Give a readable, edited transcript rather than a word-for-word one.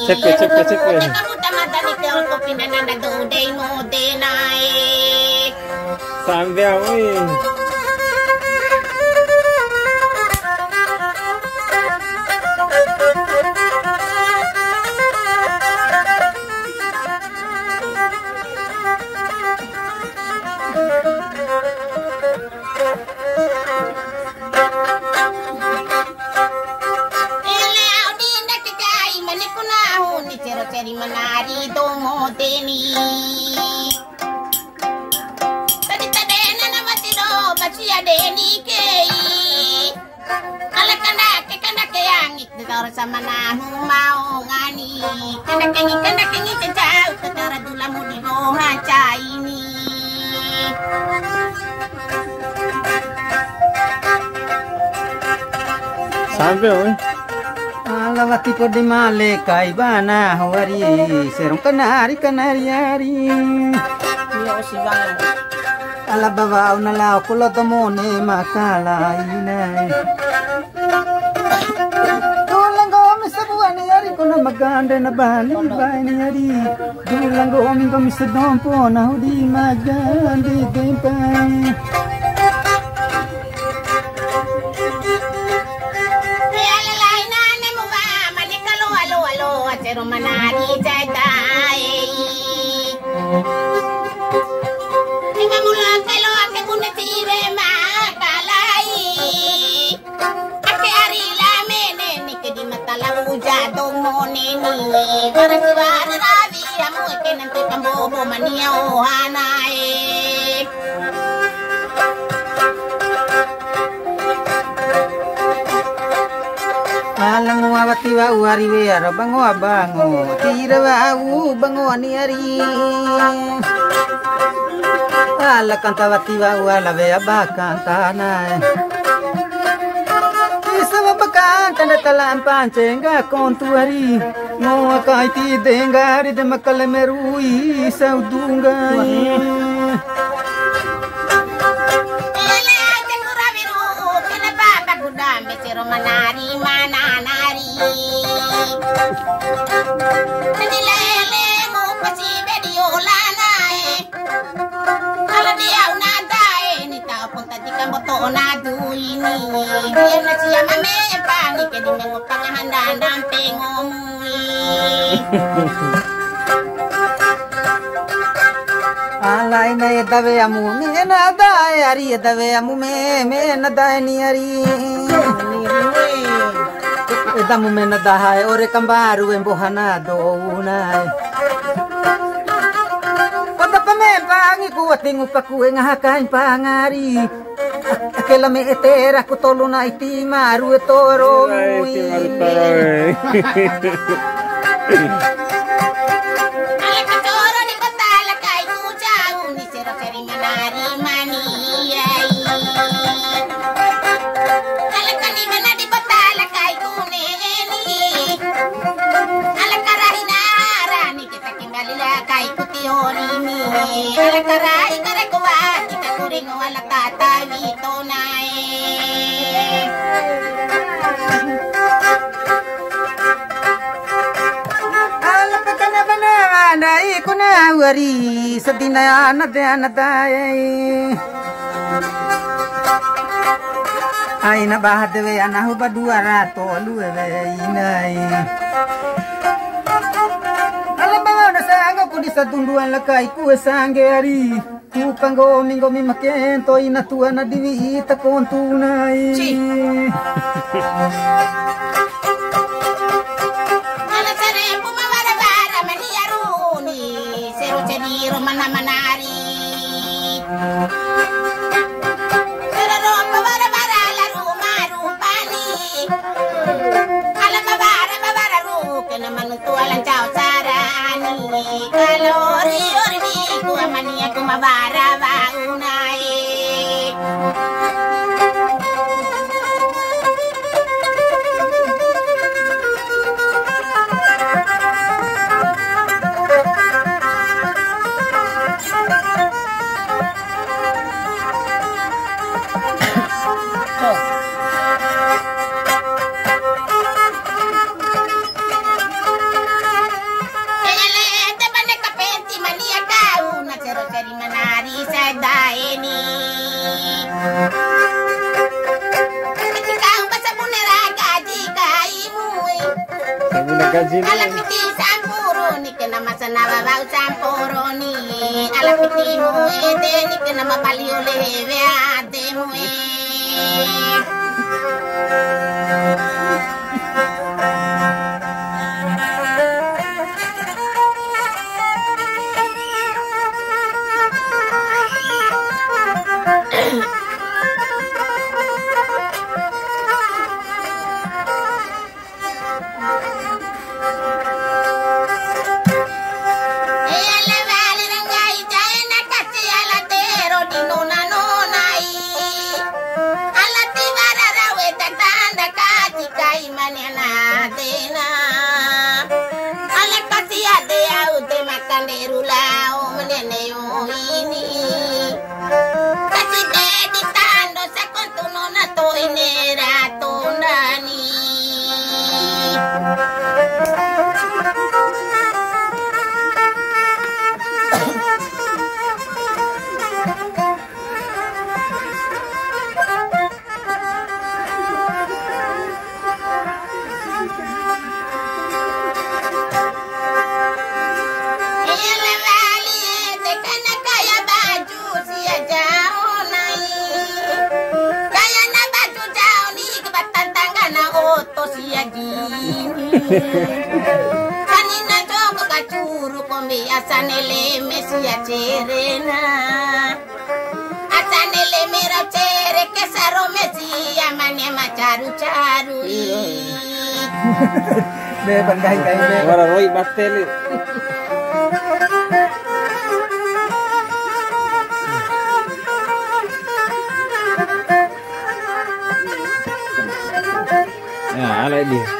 Cepet. Kamu tamatan ikaw ko pinananaduday mo dinay. Sampai aku ini. Ceri menari dongo deni tadi tadena nama tido bacia deni kei ala kana ke yang itu sama nahu mau ngani kana kengi cecau ketara dulamu di roha ini Sampai oi. Lawati po di male kay bana hawari serong kanari ari yo si bang ala babaw na lao kulo tomone makala inay dulang go misa buwan ari kuno maganda na bali ni ari dulang go min ko misa dompo na hudi maganda tempay Cero manari jadai Lima mula kelo ake kuna tire makalai Ake ari la mene nike di matala ujadong moneni Warasiwara ravi amu eke nanti kambobo mania ohanae Alang wawati wa uari wera bango abango tira wa bango ani ari ala kanta wati wa wala ve abakanta na isa wa bakanta na talan pancenga kontu ari mo akai ti dengari de makale merui saudunga Cero manari mananari Nilele mo pasi video lanae Kalau dia unadae ni tao punta di kamoto na duini Dia na siya mamepang ikedi mengo pangahanda ng pengomui Alay na dawe amu me na dae ari dawe amu me na dae ni ari edamu me na dae ore kambaru embohana do unai Pada pamempangi ku atingu paku ngahakain pangari akela me etera ku tolu na iti maru etoro Alakarai karekuwa kita kuring wala tatawi tonai alapakana bana nai kuna wari sedina anadai aina bahadwe anahu baduara tolu inai di sadunduan lakai ku sange ari tu panggo minggo mi makento ina tua na diwi ita kontunai ala sare pumawara bara maniaruni seru jadi romana manari seru pumawara bara la rumaru pani ala babara ru kena manutu alan chao kalori orbi ku amania ku mabara ba unai sero-seri menari sada ini. Ketika bahasa bunera gaji kaimu. Sabuna gaji Ala piti sampuro ni kena masana babau sampuro ni. Ala piti mu ede ni kena mapali ole veate mu. Kanina joko kacuru kombe asanele mesia cerena asanele mera cere kesaro mesia mane macaru caru Be bangkai kai be. Wara roi batel. Ya, ala dia.